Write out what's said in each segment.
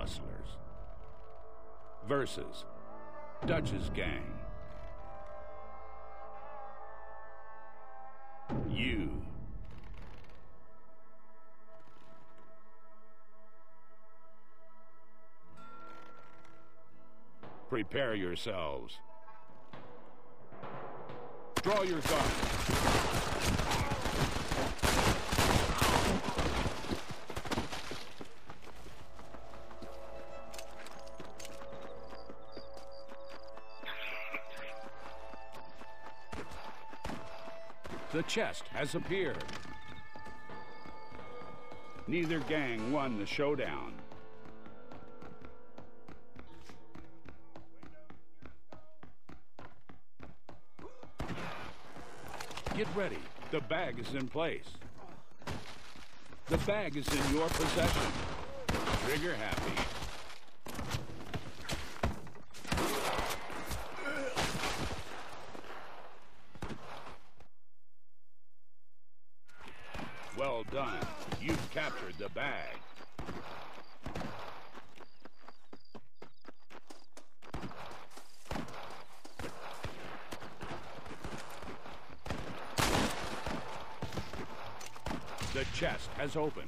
Rustlers versus Dutch's gang. You. Prepare yourselves. Draw your guns. The chest has appeared. Neither gang won the showdown. Get ready. The bag is in place. The bag is in your possession. Trigger happy. Well done. You've captured the bag. The chest has opened.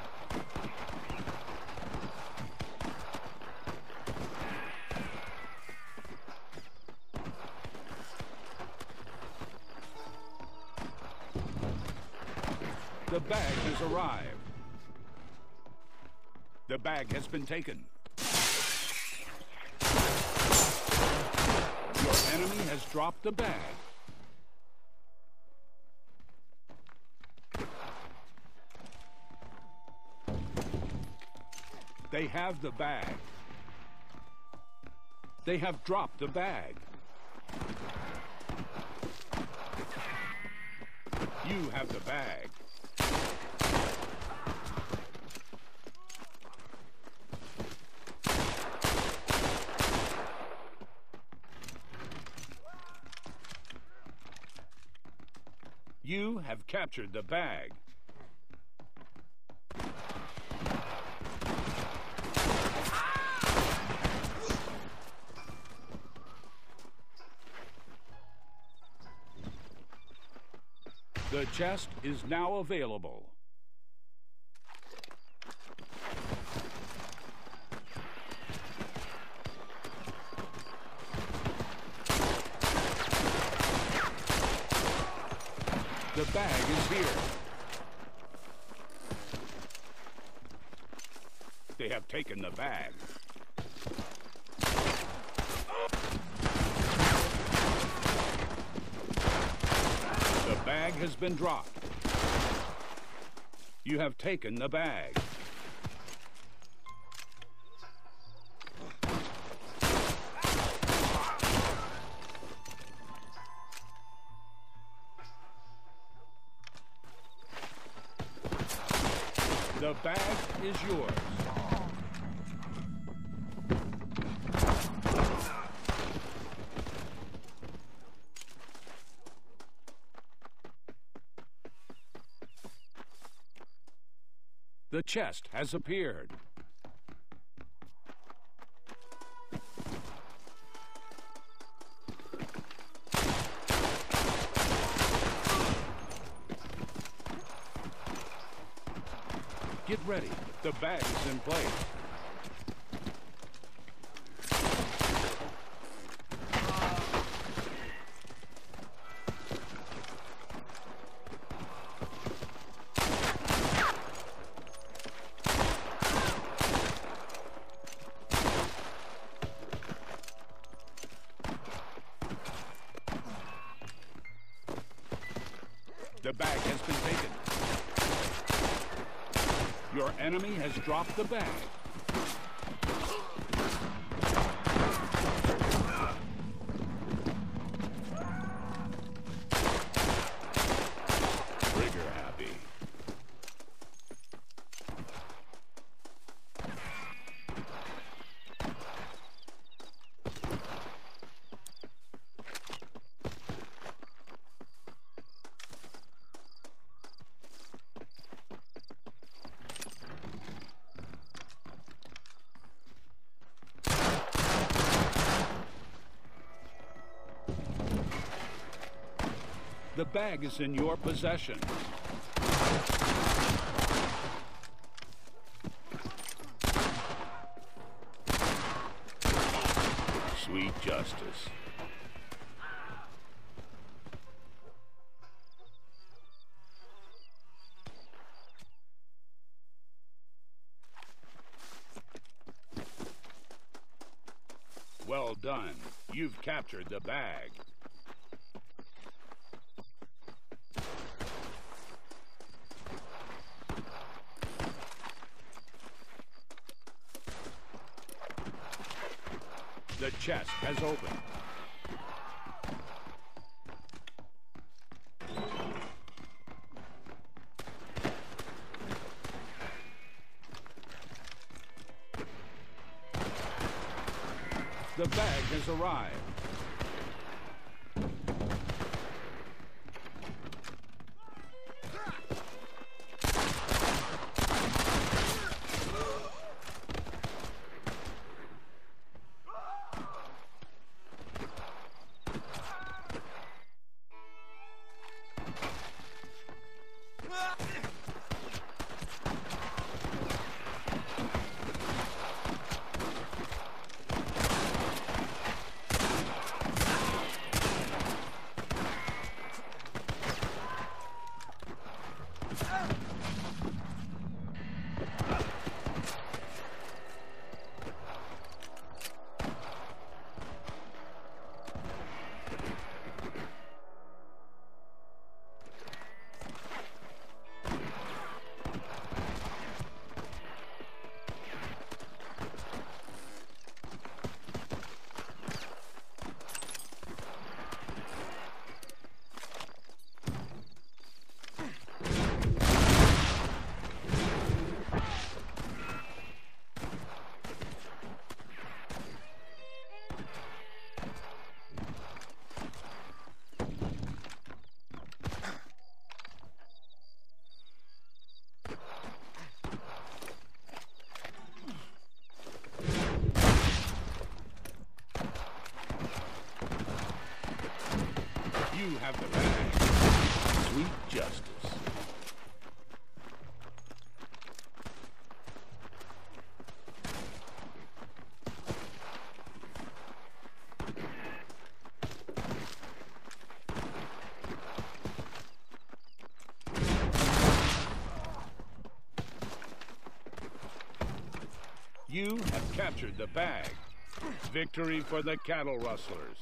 The bag has arrived. The bag has been taken. Your enemy has dropped the bag. They have the bag. They have dropped the bag. You have the bag. You have captured the bag. The chest is now available. The bag is here. They have taken the bag. The bag has been dropped. You have taken the bag. The bag is yours. The chest has appeared. Get ready. The bag is in place. The bag has been taken. Your enemy has dropped the bag. Trigger happy. The bag is in your possession. Sweet justice. Well done. You've captured the bag. The chest has opened. The bag has arrived. You have the bag. Sweet justice. You have captured the bag. Victory for the cattle rustlers.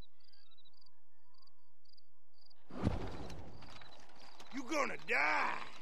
You gonna die!